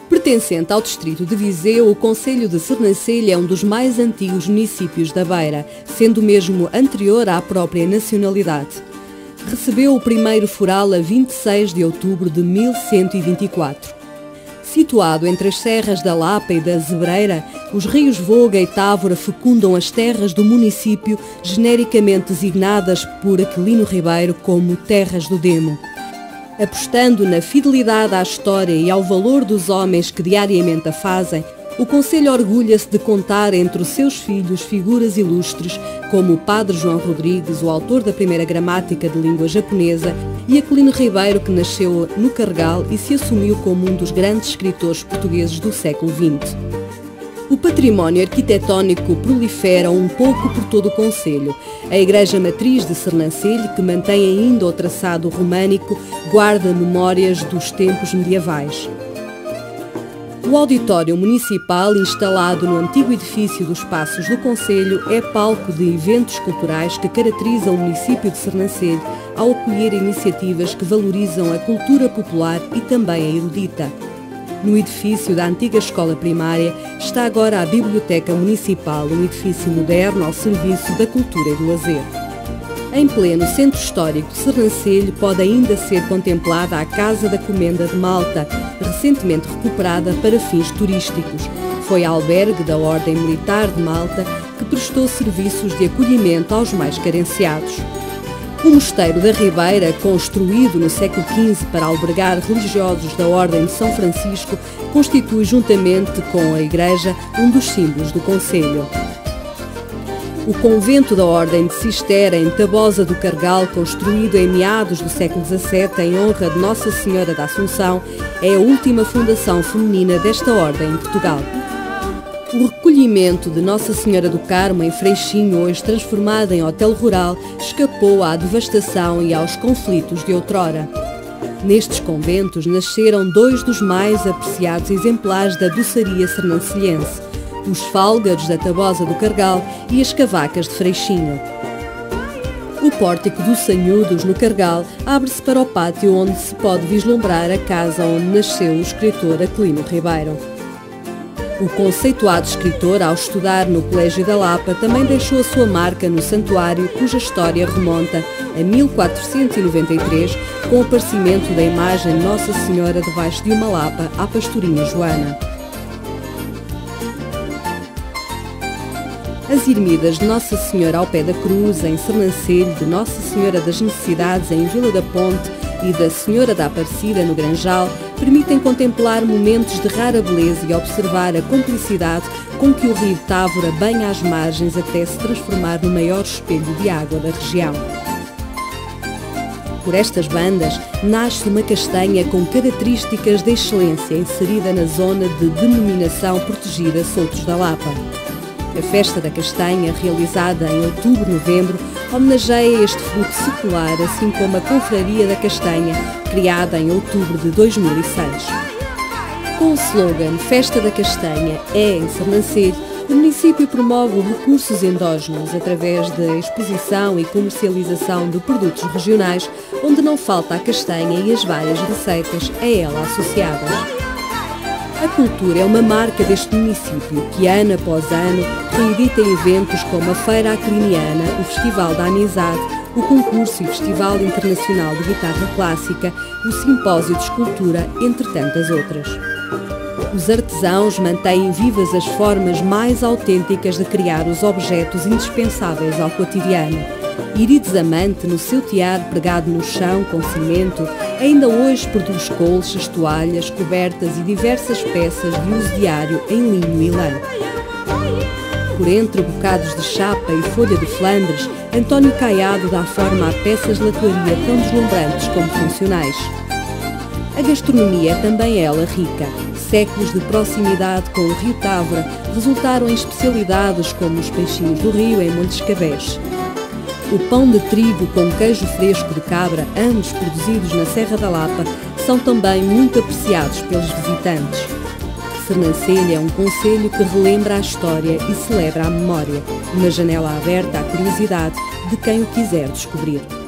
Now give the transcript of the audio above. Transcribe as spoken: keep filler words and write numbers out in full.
Pertencente ao distrito de Viseu, o concelho de Sernancelho é um dos mais antigos municípios da Beira, sendo mesmo anterior à própria nacionalidade. Recebeu o primeiro foral a vinte e seis de outubro de mil cento e vinte e quatro. Situado entre as serras da Lapa e da Zebreira, os rios Voga e Távora fecundam as terras do município, genericamente designadas por Aquilino Ribeiro como Terras do Demo. Apostando na fidelidade à história e ao valor dos homens que diariamente a fazem, o concelho orgulha-se de contar entre os seus filhos figuras ilustres como o padre João Rodrigues, o autor da primeira gramática de língua japonesa, e Aquilino Ribeiro, que nasceu no Carregal e se assumiu como um dos grandes escritores portugueses do século vinte. O património arquitetónico prolifera um pouco por todo o concelho. A Igreja Matriz de Sernancelho, que mantém ainda o traçado românico, guarda memórias dos tempos medievais. O auditório municipal, instalado no antigo edifício dos Passos do concelho, é palco de eventos culturais que caracterizam o município de Sernancelho ao acolher iniciativas que valorizam a cultura popular e também a erudita. No edifício da antiga escola primária está agora a Biblioteca Municipal, um edifício moderno ao serviço da cultura e do lazer. Em pleno centro histórico de Sernancelho pode ainda ser contemplada a Casa da Comenda de Malta, recentemente recuperada para fins turísticos. Foi albergue da Ordem Militar de Malta, que prestou serviços de acolhimento aos mais carenciados. O Mosteiro da Ribeira, construído no século quinze para albergar religiosos da Ordem de São Francisco, constitui, juntamente com a Igreja, um dos símbolos do concelho. O Convento da Ordem de Cister, em Tabosa do Carregal, construído em meados do século dezassete em honra de Nossa Senhora da Assunção, é a última fundação feminina desta ordem em Portugal. O recolhimento de Nossa Senhora do Carmo em Freixinho, hoje transformada em hotel rural, escapou à devastação e aos conflitos de outrora. Nestes conventos nasceram dois dos mais apreciados exemplares da doçaria sernancelhense, os fálgaros da Tabosa do Carregal e as cavacas de Freixinho. O pórtico dos Sanhudos, no Carregal, abre-se para o pátio onde se pode vislumbrar a casa onde nasceu o escritor Aquilino Ribeiro. O conceituado escritor, ao estudar no Colégio da Lapa, também deixou a sua marca no santuário, cuja história remonta a mil quatrocentos e noventa e três, com o aparecimento da imagem de Nossa Senhora debaixo de uma lapa à pastorinha Joana. As ermidas de Nossa Senhora ao pé da cruz, em Sernancelho, de Nossa Senhora das Necessidades, em Vila da Ponte, e da Senhora da Aparecida, no Granjal, permitem contemplar momentos de rara beleza e observar a cumplicidade com que o rio Távora banha as margens até se transformar no maior espelho de água da região. Por estas bandas, nasce uma castanha com características de excelência inserida na zona de denominação protegida Soutos da Lapa. A Festa da Castanha, realizada em outubro-novembro, homenageia este fruto secular, assim como a Confraria da Castanha, criada em outubro de dois mil e seis. Com o slogan Festa da Castanha é em Sernancelho, o município promove recursos endógenos através da exposição e comercialização de produtos regionais, onde não falta a castanha e as várias receitas a ela associadas. A cultura é uma marca deste município que, ano após ano, reedita eventos como a Feira Aquiliniana, o Festival da Amizade, o Concurso e Festival Internacional de Guitarra Clássica, o Simpósio de Escultura, entre tantas outras. Os artesãos mantêm vivas as formas mais autênticas de criar os objetos indispensáveis ao cotidiano. Irides Amante, no seu tiar pregado no chão com cimento, ainda hoje produz colchas, toalhas, cobertas e diversas peças de uso diário em linho e lã. Por entre bocados de chapa e folha de Flandres, António Caiado dá forma a peças de latoaria tão deslumbrantes como funcionais. A gastronomia é também ela rica. Séculos de proximidade com o rio Távora resultaram em especialidades como os peixinhos do rio em Montes Cavés. O pão de trigo com queijo fresco de cabra, ambos produzidos na Serra da Lapa, são também muito apreciados pelos visitantes. Sernancelho é um concelho que relembra a história e celebra a memória, uma janela aberta à curiosidade de quem o quiser descobrir.